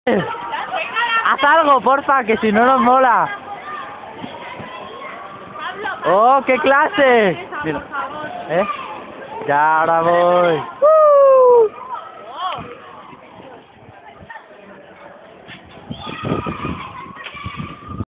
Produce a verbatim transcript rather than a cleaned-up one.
Haz algo, porfa, que si no nos mola. ¡Oh, qué clase! Mira. ¿Eh? Ya, ahora voy.